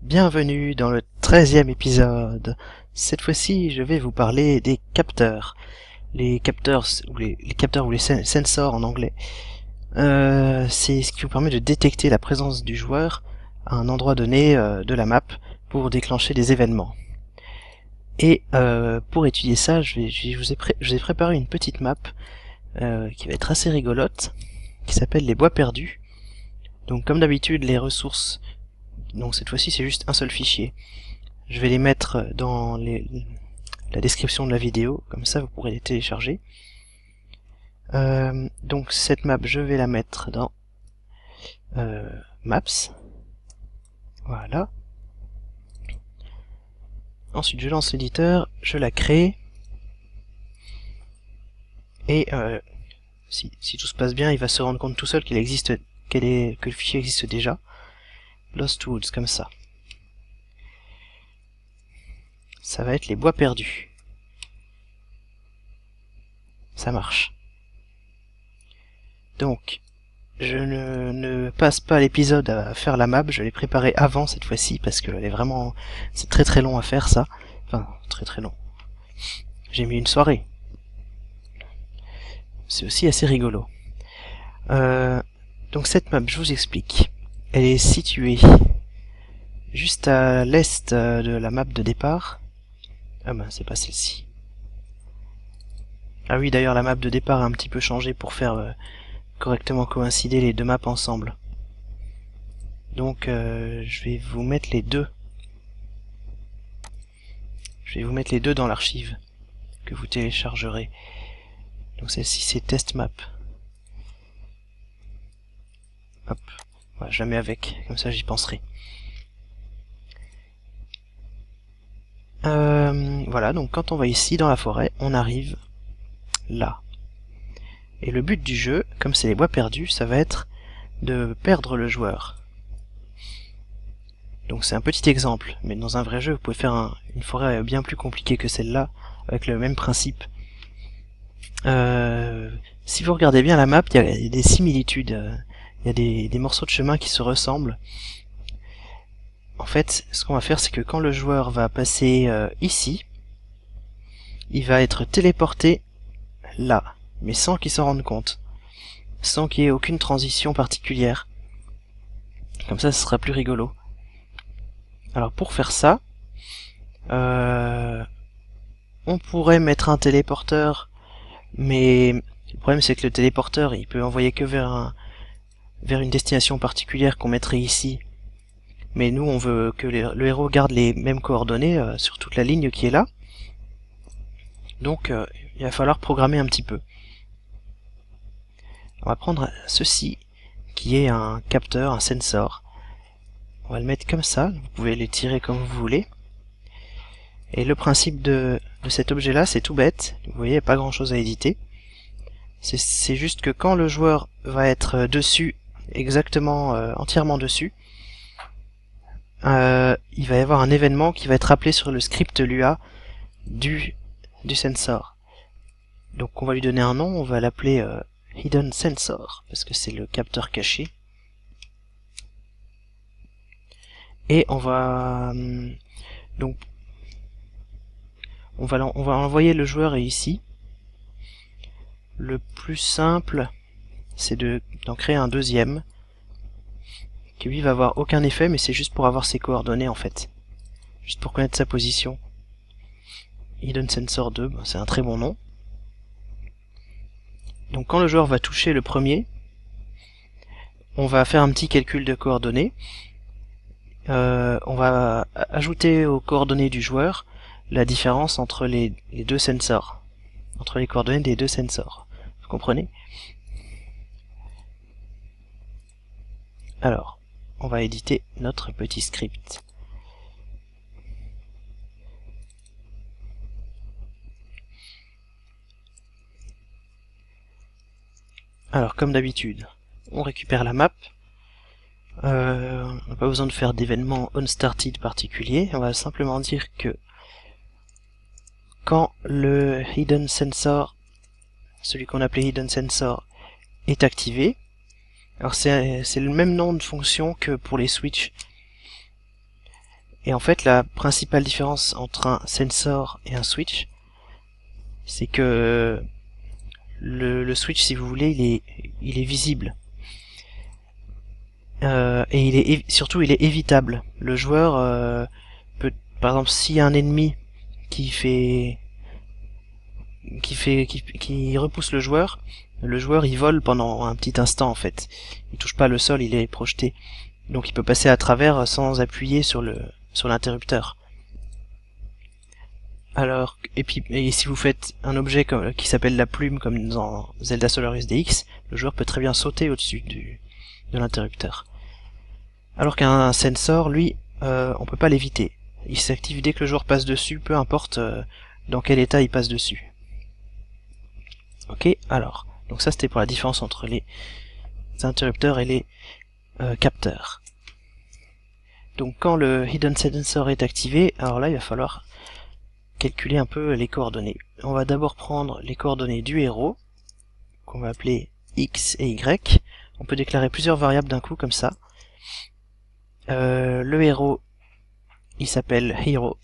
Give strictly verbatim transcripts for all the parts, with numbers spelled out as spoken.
Bienvenue dans le treizième épisode. Cette fois-ci, je vais vous parler des capteurs. Les capteurs, ou les, les capteurs ou les sen sensors en anglais. Euh, c'est ce qui vous permet de détecter la présence du joueur à un endroit donné euh, de la map pour déclencher des événements. Et euh, pour étudier ça, je, vais, je, vous ai pré je vous ai préparé une petite map euh, qui va être assez rigolote, qui s'appelle les bois perdus. Donc comme d'habitude, les ressources, donc cette fois-ci c'est juste un seul fichier. Je vais les mettre dans les, la description de la vidéo, comme ça vous pourrez les télécharger. Euh, donc cette map, je vais la mettre dans euh, Maps. Voilà. Ensuite je lance l'éditeur, je la crée. Et euh, si, si tout se passe bien, il va se rendre compte tout seul qu'il existe, qu'elle est, que le fichier existe déjà. Lost Woods, comme ça. Ça va être les bois perdus. Ça marche. Donc, je ne, ne passe pas l'épisode à faire la map, je l'ai préparée avant cette fois-ci, parce que elle est vraiment... c'est très très long à faire ça. Enfin, très très long. J'ai mis une soirée. C'est aussi assez rigolo. Euh, donc cette map, je vous explique. Elle est située juste à l'est de la map de départ. Ah ben, c'est pas celle-ci. Ah oui, d'ailleurs, la map de départ a un petit peu changé pour faire euh, correctement coïncider les deux maps ensemble. Donc, euh, je vais vous mettre les deux. Je vais vous mettre les deux dans l'archive que vous téléchargerez. Donc celle-ci, c'est test map. Hop, voilà, je la mets avec, comme ça j'y penserai. Euh, voilà, donc quand on va ici dans la forêt, on arrive là. Et le but du jeu, comme c'est les bois perdus, ça va être de perdre le joueur. Donc c'est un petit exemple, mais dans un vrai jeu, vous pouvez faire un, une forêt bien plus compliquée que celle-là, avec le même principe. Euh, si vous regardez bien la map, il y a des similitudes, il y a des, des morceaux de chemin qui se ressemblent. En fait, ce qu'on va faire, c'est que quand le joueur va passer euh, ici, il va être téléporté là, mais sans qu'il s'en rende compte, sans qu'il y ait aucune transition particulière. Comme ça, ce sera plus rigolo. Alors pour faire ça, euh, on pourrait mettre un téléporteur, mais le problème c'est que le téléporteur, il peut envoyer que vers, un, vers une destination particulière qu'on mettrait ici. Mais nous, on veut que les, le héros garde les mêmes coordonnées euh, sur toute la ligne qui est là. Donc, euh, il va falloir programmer un petit peu. On va prendre ceci, qui est un capteur, un sensor. On va le mettre comme ça, vous pouvez les tirer comme vous voulez. Et le principe de, de cet objet-là, c'est tout bête. Vous voyez, il n'y a pas grand-chose à éditer. C'est juste que quand le joueur va être dessus, exactement, euh, entièrement dessus, Euh, il va y avoir un événement qui va être appelé sur le script Lua du, du sensor. Donc on va lui donner un nom, on va l'appeler euh, Hidden Sensor, parce que c'est le capteur caché. Et on va... Hum, donc on va, on va envoyer le joueur ici. Le plus simple, c'est de d'en créer un deuxième, qui lui va avoir aucun effet, mais c'est juste pour avoir ses coordonnées en fait. Juste pour connaître sa position. Hidden Sensor deux, ben, c'est un très bon nom. Donc quand le joueur va toucher le premier, on va faire un petit calcul de coordonnées. Euh, on va ajouter aux coordonnées du joueur la différence entre les, les deux sensors. Entre les coordonnées des deux sensors. Vous comprenez? Alors, on va éditer notre petit script. Alors, comme d'habitude, on récupère la map. Euh, on n'a pas besoin de faire d'événements unstarted particuliers. On va simplement dire que quand le hidden sensor, celui qu'on appelait hidden sensor, est activé, alors c'est le même nom de fonction que pour les switches. Et en fait, la principale différence entre un sensor et un switch, c'est que le, le switch, si vous voulez, il est, il est visible. Euh, et il est surtout, il est évitable. Le joueur euh, peut, par exemple, s'il y a un ennemi qui fait, qui fait, qui, qui repousse le joueur, le joueur il vole pendant un petit instant en fait. Il touche pas le sol, il est projeté. Donc il peut passer à travers sans appuyer sur le, sur l'interrupteur. Alors, et puis, et si vous faites un objet comme, qui s'appelle la plume, comme dans Zelda Solaris D X, le joueur peut très bien sauter au-dessus du, de l'interrupteur. Alors qu'un sensor, lui, euh, on peut pas l'éviter. Il s'active dès que le joueur passe dessus, peu importe euh, dans quel état il passe dessus. Ok, alors, donc ça c'était pour la différence entre les interrupteurs et les euh, capteurs. Donc quand le Hidden Sensor est activé, alors là il va falloir calculer un peu les coordonnées. On va d'abord prendre les coordonnées du héros, qu'on va appeler X et Y. On peut déclarer plusieurs variables d'un coup comme ça. Euh, le héros, il s'appelle Hero.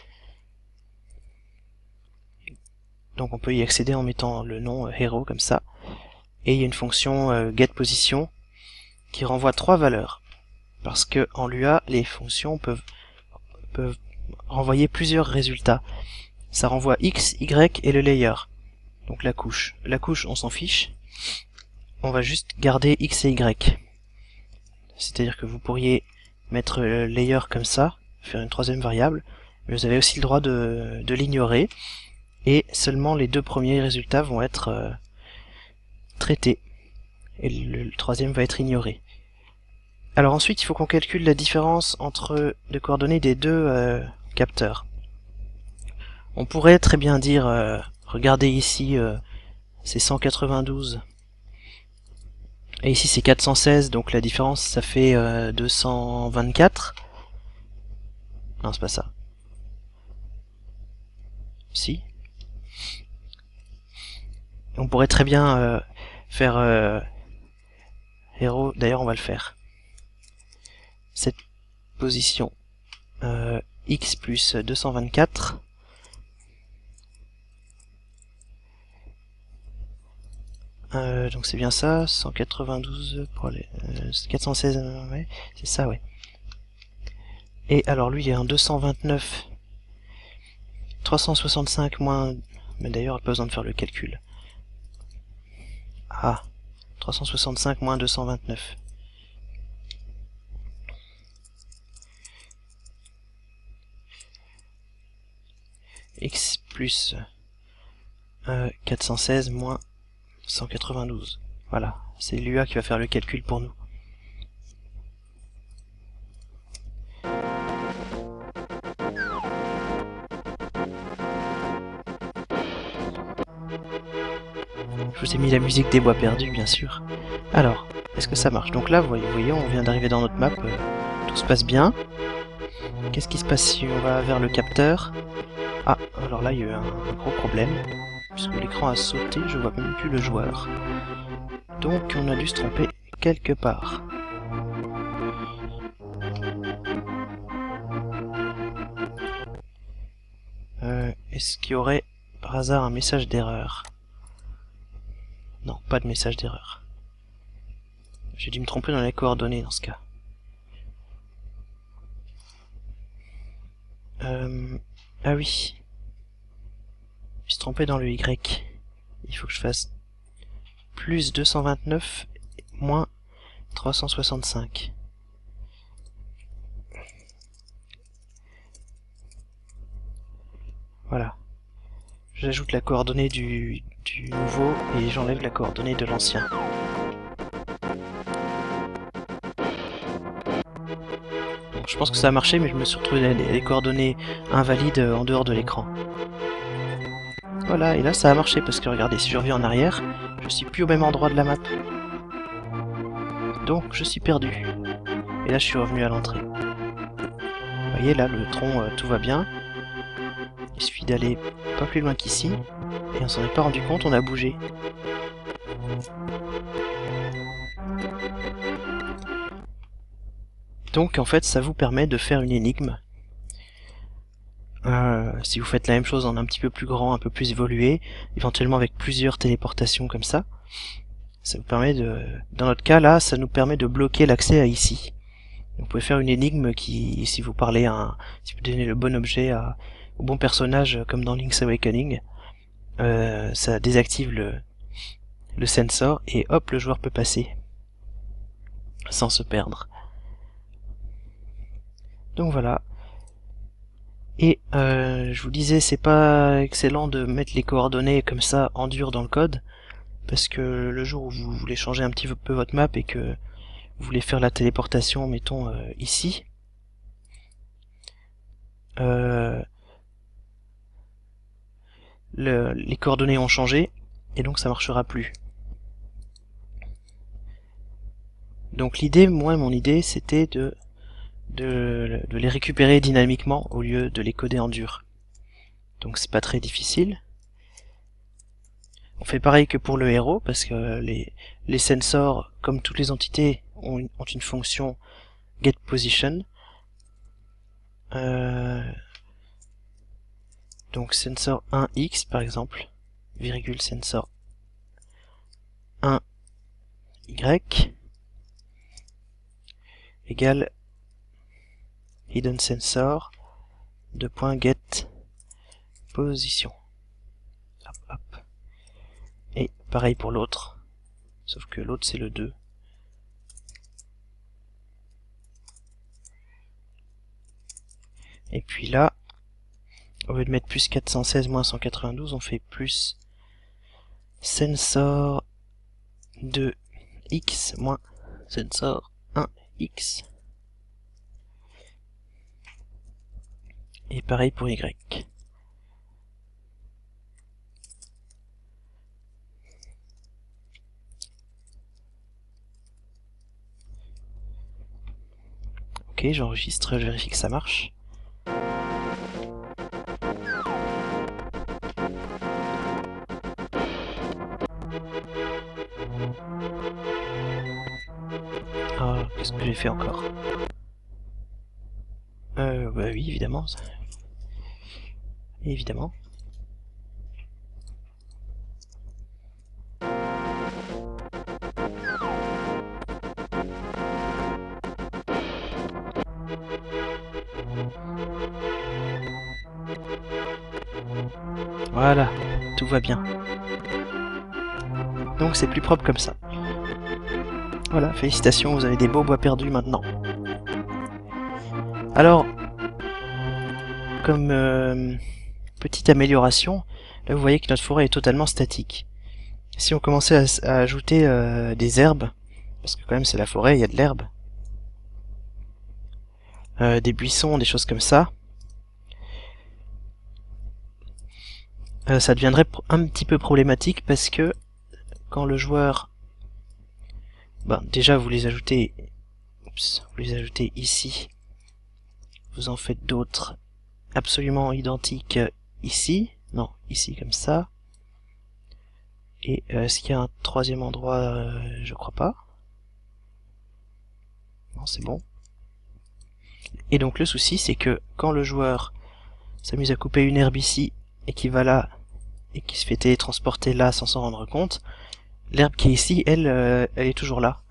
Donc on peut y accéder en mettant le nom euh, Hero comme ça. Et il y a une fonction euh, getPosition qui renvoie trois valeurs. Parce que en Lua, les fonctions peuvent, peuvent renvoyer plusieurs résultats. Ça renvoie X, Y et le layer. Donc la couche. La couche, on s'en fiche. On va juste garder X et Y. C'est-à-dire que vous pourriez mettre le layer comme ça, faire une troisième variable, mais vous avez aussi le droit de, de l'ignorer, et seulement les deux premiers résultats vont être euh, traités, et le, le troisième va être ignoré. Alors ensuite, il faut qu'on calcule la différence entre les coordonnées des deux euh, capteurs. On pourrait très bien dire, euh, regardez ici, euh, c'est cent quatre-vingt-douze, et ici c'est quatre cent seize, donc la différence ça fait euh, deux cent vingt-quatre. Non, c'est pas ça. Si. On pourrait très bien euh, faire euh, héros, d'ailleurs on va le faire. Cette position euh, X plus deux cent vingt-quatre. Euh, donc c'est bien ça, cent quatre-vingt-douze pour les euh, quatre cent seize, euh, ouais, c'est ça, ouais. Et alors lui il est en deux cent vingt-neuf, trois cent soixante-cinq moins, mais d'ailleurs pas besoin de faire le calcul. Ah, trois cent soixante-cinq moins deux cent vingt-neuf. X plus euh, quatre cent seize moins cent quatre-vingt-douze. Voilà, c'est Lua qui va faire le calcul pour nous. Je vous ai mis la musique des bois perdus, bien sûr. Alors, est-ce que ça marche? Donc là, vous voyez, vous voyez on vient d'arriver dans notre map, euh, tout se passe bien. Qu'est-ce qui se passe si on va vers le capteur? Ah, alors là, il y a eu un, un gros problème, puisque l'écran a sauté, je vois même plus le joueur. Donc, on a dû se tromper quelque part. Euh, est-ce qu'il y aurait, par hasard, un message d'erreur? Non, pas de message d'erreur. J'ai dû me tromper dans les coordonnées dans ce cas. Euh, ah oui. Je me suis trompé dans le Y. Il faut que je fasse plus deux cent vingt-neuf moins trois cent soixante-cinq. Voilà. J'ajoute la coordonnée du, du nouveau et j'enlève la coordonnée de l'ancien. Bon, je pense que ça a marché, mais je me suis retrouvé les, les coordonnées invalides en dehors de l'écran. Voilà, et là ça a marché, parce que regardez, si je reviens en arrière, je suis plus au même endroit de la map. Donc je suis perdu. Et là je suis revenu à l'entrée. Vous voyez là, le tronc, euh, tout va bien. Il suffit d'aller pas plus loin qu'ici, et on s'en est pas rendu compte, on a bougé. Donc en fait ça vous permet de faire une énigme Euh, si vous faites la même chose en un petit peu plus grand, un peu plus évolué, éventuellement avec plusieurs téléportations comme ça, ça vous permet de, dans notre cas là, ça nous permet de bloquer l'accès à ici. Vous pouvez faire une énigme qui, si vous parlez à un, si vous donnez le bon objet à, au bon personnage, comme dans Link's Awakening, euh, ça désactive le, le sensor et hop, le joueur peut passer sans se perdre. Donc voilà. Et euh, je vous disais, c'est pas excellent de mettre les coordonnées comme ça en dur dans le code, parce que le jour où vous voulez changer un petit peu votre map et que vous voulez faire la téléportation, mettons euh, ici, euh, le, les coordonnées ont changé et donc ça marchera plus. Donc l'idée, moi mon idée, c'était de, de de les récupérer dynamiquement au lieu de les coder en dur. Donc c'est pas très difficile. On fait pareil que pour le héros, parce que les, les sensors, comme toutes les entités, ont une, ont une fonction getPosition. Euh, donc sensor un x par exemple, virgule sensor un y égale hidden sensor de point get position. Hop, hop. Et pareil pour l'autre, sauf que l'autre c'est le deux. Et puis là, au lieu de mettre plus quatre cent seize moins cent quatre-vingt-douze, on fait plus sensor deux x moins sensor un x. Et pareil pour y. Ok, j'enregistre, je vérifie que ça marche. Ah, qu'est-ce que j'ai fait encore? Euh, bah oui, évidemment. Ça... Évidemment. Voilà, tout va bien. Donc c'est plus propre comme ça. Voilà, félicitations, vous avez des beaux bois perdus maintenant. Alors, comme euh, petite amélioration, là vous voyez que notre forêt est totalement statique. Si on commençait à, à ajouter euh, des herbes, parce que quand même c'est la forêt, il y a de l'herbe, euh, des buissons, des choses comme ça, euh, ça deviendrait un petit peu problématique parce que quand le joueur, ben, déjà vous les ajoutez, oups, vous les ajoutez ici, vous en faites d'autres absolument identiques ici, non, ici comme ça, et euh, est-ce qu'il y a un troisième endroit? euh, Je crois pas. Non, c'est bon. Et donc le souci c'est que quand le joueur s'amuse à couper une herbe ici et qui va là et qui se fait télétransporter là sans s'en rendre compte, l'herbe qui est ici, elle, euh, elle est toujours là.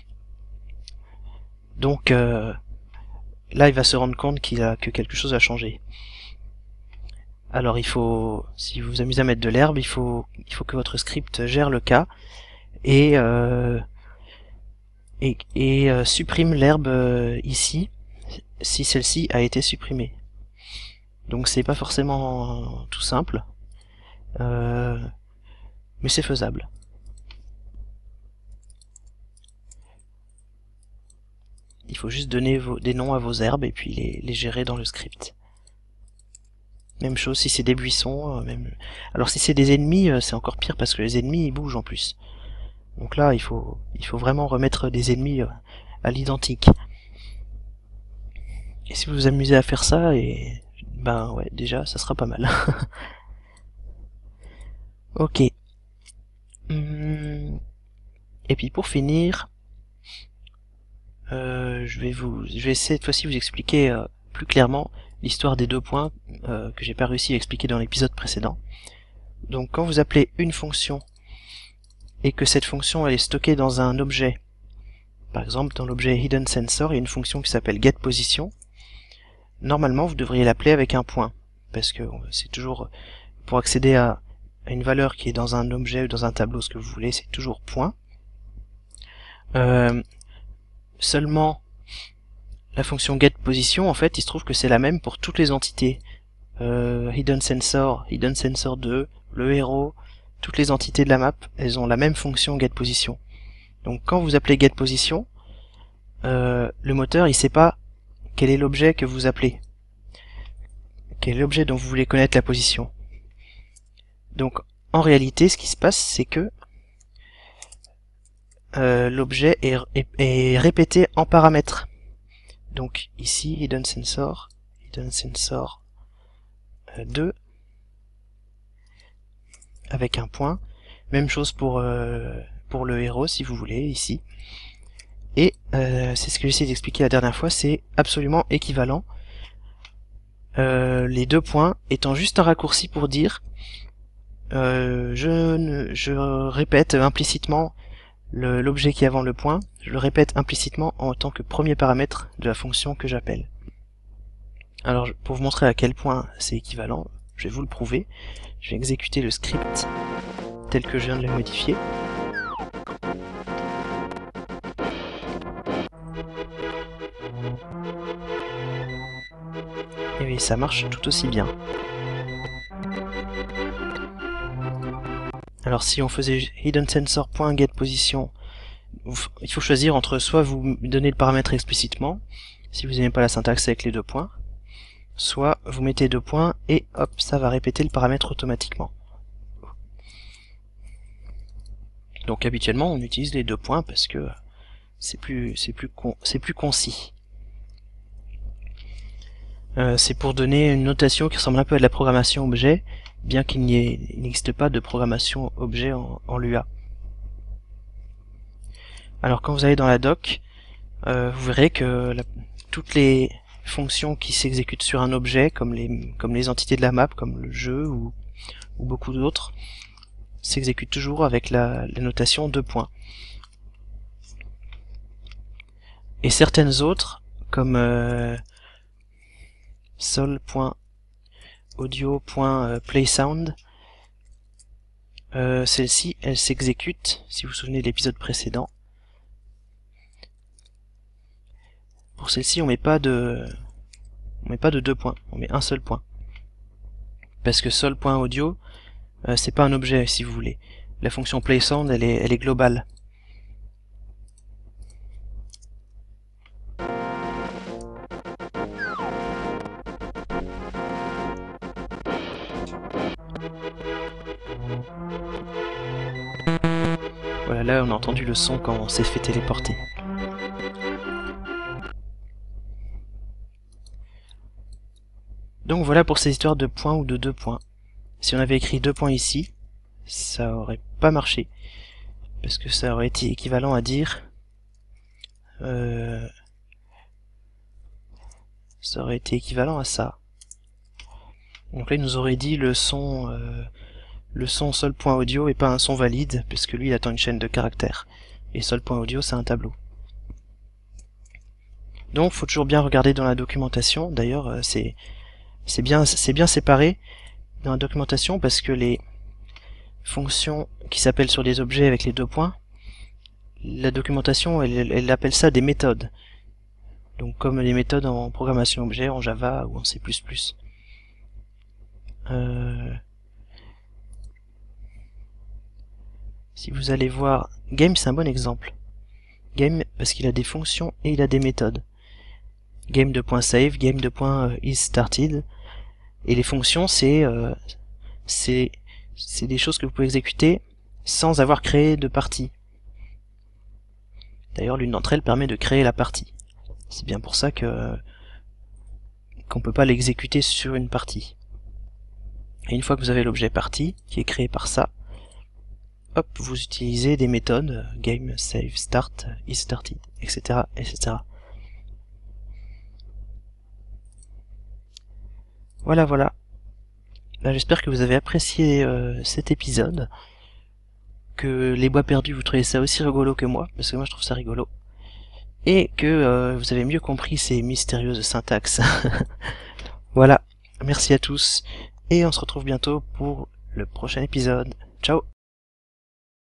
Donc euh, là, il va se rendre compte qu'il a que quelque chose a changé. Alors il faut, si vous vous amusez à mettre de l'herbe, il faut, il faut que votre script gère le cas et euh, et, et euh, supprime l'herbe euh, ici si celle-ci a été supprimée. Donc c'est pas forcément tout simple, euh, mais c'est faisable. Il faut juste donner vos, des noms à vos herbes et puis les, les gérer dans le script. Même chose si c'est des buissons. Euh, même... Alors si c'est des ennemis, euh, c'est encore pire parce que les ennemis ils bougent en plus. Donc là il faut, il faut vraiment remettre des ennemis euh, à l'identique. Et si vous vous amusez à faire ça, et ben ouais, déjà ça sera pas mal. Ok. Hum... Et puis pour finir, euh, je vais vous, je vais essayer cette fois-ci vous expliquer euh, plus clairement l'histoire des deux points euh, que j'ai pas réussi à expliquer dans l'épisode précédent. Donc quand vous appelez une fonction et que cette fonction elle est stockée dans un objet, par exemple dans l'objet Hidden Sensor, il y a une fonction qui s'appelle getPosition. Normalement vous devriez l'appeler avec un point, parce que c'est toujours, pour accéder à, à une valeur qui est dans un objet ou dans un tableau, ce que vous voulez, c'est toujours point. Euh, seulement la fonction getPosition, en fait, il se trouve que c'est la même pour toutes les entités. Euh, Hidden Sensor, Hidden Sensor deux, le héros, toutes les entités de la map, elles ont la même fonction getPosition. Donc quand vous appelez getPosition, euh, le moteur il sait pas quel est l'objet que vous appelez, quel est l'objet dont vous voulez connaître la position. Donc en réalité ce qui se passe c'est que euh, l'objet est, est, est répété en paramètres. Donc ici Hidden Sensor, Hidden Sensor deux avec un point, même chose pour euh, pour le héros si vous voulez ici, et euh, c'est ce que j'ai essayé d'expliquer la dernière fois, c'est absolument équivalent, euh, les deux points étant juste un raccourci pour dire euh, je, ne, je répète implicitement l'objet qui est avant le point, je le répète implicitement en tant que premier paramètre de la fonction que j'appelle. Alors pour vous montrer à quel point c'est équivalent, je vais vous le prouver. Je vais exécuter le script tel que je viens de le modifier. Et oui, ça marche tout aussi bien. Alors si on faisait Hidden Sensor.getPosition, il faut choisir entre soit vous donnez le paramètre explicitement, si vous n'aimez pas la syntaxe avec les deux points, soit vous mettez deux points et hop, ça va répéter le paramètre automatiquement. Donc habituellement on utilise les deux points parce que c'est plus c'est plus con, c'est plus concis. Euh, c'est pour donner une notation qui ressemble un peu à de la programmation objet, bien qu'il n'existe pas de programmation objet en, en Lua. Alors quand vous allez dans la doc, euh, vous verrez que la, toutes les fonctions qui s'exécutent sur un objet, comme les, comme les entités de la map, comme le jeu ou, ou beaucoup d'autres, s'exécutent toujours avec la, la notation deux points. Et certaines autres, comme euh, sol.audio.playSound, euh, celle-ci, elle s'exécute, si vous vous souvenez de l'épisode précédent. Pour celle-ci, on met pas de, on met pas de deux points, on met un seul point. Parce que sol.audio, euh, c'est pas un objet, si vous voulez. La fonction playSound, elle est, elle est globale. Voilà, là on a entendu le son quand on s'est fait téléporter. Donc voilà pour ces histoires de points ou de deux points. Si on avait écrit deux points ici, ça aurait pas marché. Parce que ça aurait été équivalent à dire... Euh, ça aurait été équivalent à ça. Donc là il nous aurait dit le son... Euh, le son sol.audio est pas un son valide, parce que lui il attend une chaîne de caractères. Et sol.audio c'est un tableau. Donc faut toujours bien regarder dans la documentation, d'ailleurs c'est c'est bien, c'est bien séparé dans la documentation parce que les fonctions qui s'appellent sur des objets avec les deux points, la documentation elle, elle appelle ça des méthodes. Donc comme les méthodes en programmation objet, en Java ou en C plus plus. Euh... Si vous allez voir, Game c'est un bon exemple. Game parce qu'il a des fonctions et il a des méthodes. Game2.save, game2.isStarted, et les fonctions c'est euh, c'est c'est des choses que vous pouvez exécuter sans avoir créé de partie. D'ailleurs l'une d'entre elles permet de créer la partie. C'est bien pour ça que qu'on peut pas l'exécuter sur une partie. Et une fois que vous avez l'objet partie qui est créé par ça, hop, vous utilisez des méthodes game, save, start, isStarted, et cetera, et cetera. Voilà, voilà. Ben, j'espère que vous avez apprécié euh, cet épisode, que les bois perdus vous trouvez ça aussi rigolo que moi, parce que moi je trouve ça rigolo, et que euh, vous avez mieux compris ces mystérieuses syntaxes. Voilà, merci à tous, et on se retrouve bientôt pour le prochain épisode. Ciao!